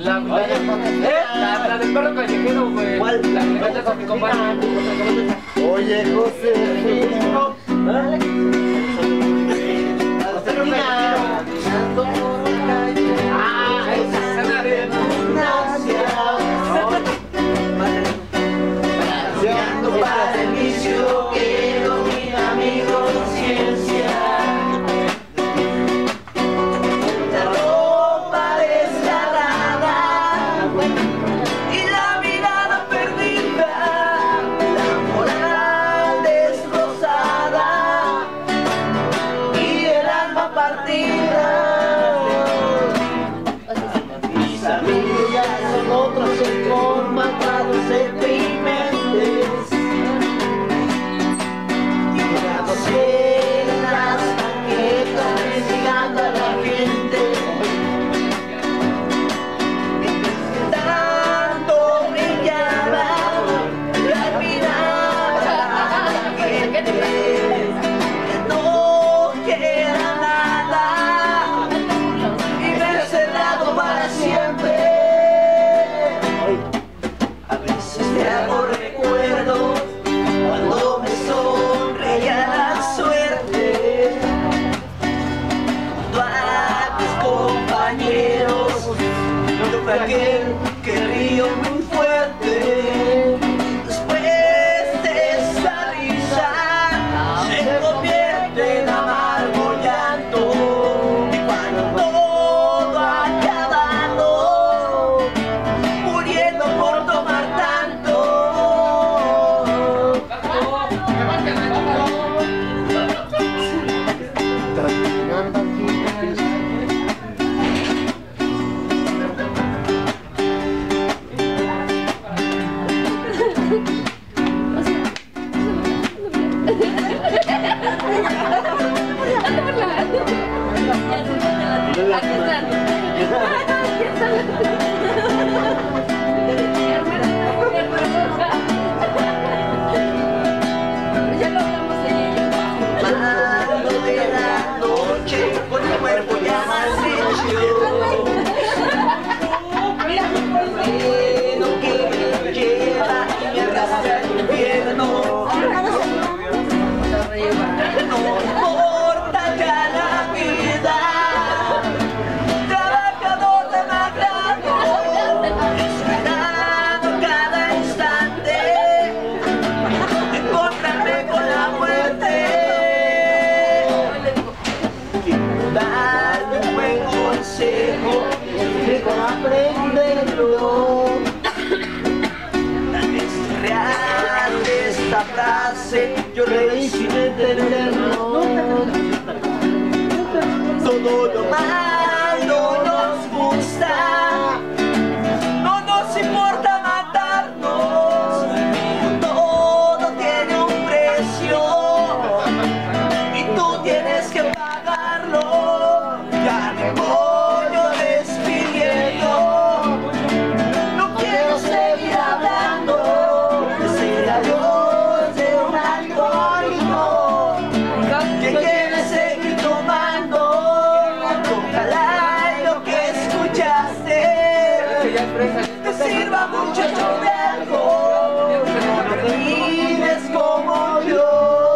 La del perro callejero, güey. ¿Cuál? La que le cantas a mi compadre. Oye, Josefina. Esa de para el vicio que domina mi conciencia. La ropa desgarrada y la mirada perdida, la moral destrozada y el alma partida. Mis amigos ya son otros formados deprimentes. Las maquetas llegando a la gente, tanto brillaba la mirada que no queda nada y me he cerrado para siempre. A veces te hago recuerdos cuando me sonreía la suerte, junto a mis compañeros, yo fui aquel que río muy fuerte. Después de esa risa se convierte en amargo llanto, y cuando todo ha acabado, muriendo por tomar tanto. Ya lo hablamos ella y yo. Mando de la noche con el cuerpo ya malhecho, lo que me lleva y me arrastra al infierno. No importa ya la vida, trabajador demacrado, esperando cada instante encontrarme con la muerte. Quiero darle un buen consejo, mejor aprenderlo. Tal vez es real esta frase, yo reí sin entenderlo. Todo lo malo nos gusta, no nos importa matarnos, todo tiene un precio y tú tienes que pagarlo. Ya me voy yo despidiendo, no quiero seguir hablando, decir adiós de un alcohólico que quiere seguir tomando. Ojalá y lo que escuchaste te sirva, muchacho, de algo, no te vives como yo.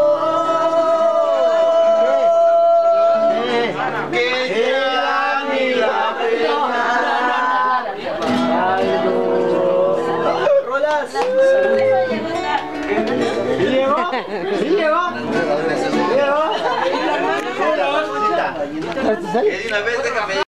Que lleva mi rolas. ¿Sí llegó? ¿Sí llegó? ¿Sí llegó? Una vez déjame.